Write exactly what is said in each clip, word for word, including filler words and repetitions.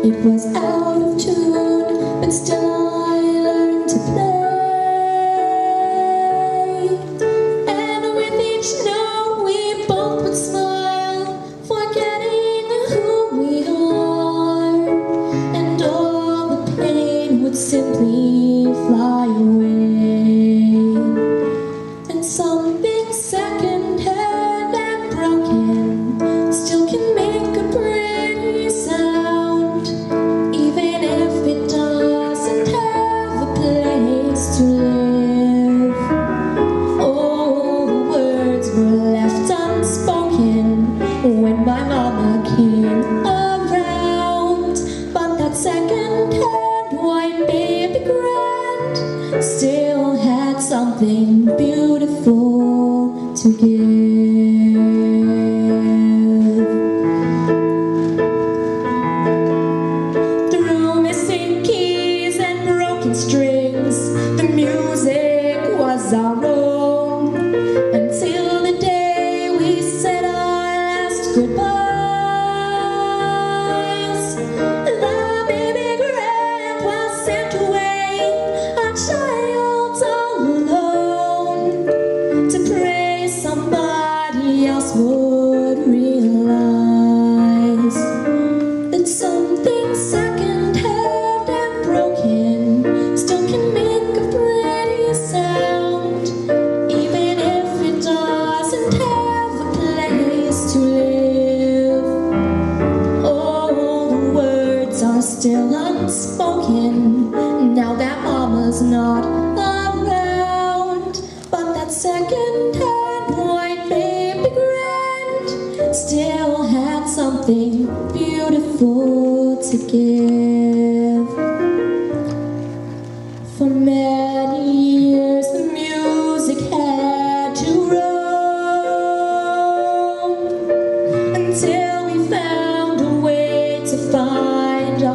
It was out of tune, but still I learned to play. And with each note we both would smile, forgetting who we are, and all the pain would simply fly away. And something second-hand and broken still can make a pretty sound, even if it doesn't have a place to live. Oh, the words were left unspoken when my mama came around, but that second-hand white baby grand still had something beautiful to give. Through missing keys and broken strings, the music was our own, until the day we said our last goodbyes. The baby grand was sent away, a child all alone, to pray somebody else would realize that something second-hand and broken still can make a pretty sound, even if it doesn't have a place to live. Oh, the words are still unspoken now that mama's not around, but that second-hand white baby grand still had something beautiful to give. For many years the music had to roam, until we found a way to find a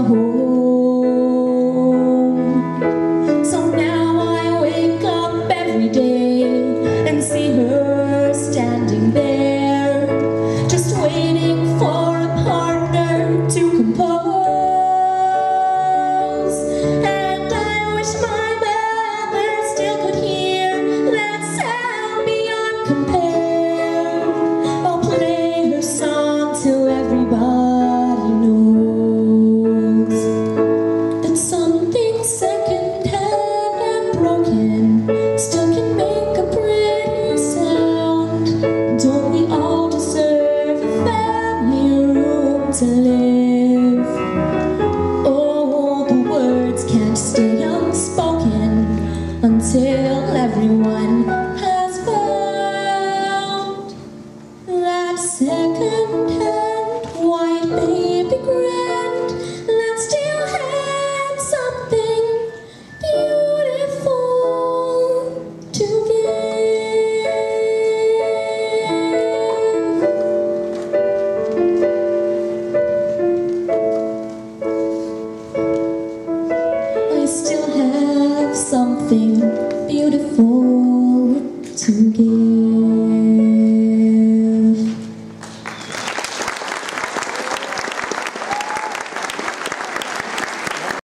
home. So now I wake up every day and see her standing there, just waiting for a partner to compose. And I wish my mother still could hear that sound beyond compare. I'll play her song till everybody knows that something second-hand and broken still can make a pretty sound. Don't we all deserve a family room to live? Oh, the words can't stay unspoken until everyone has found that second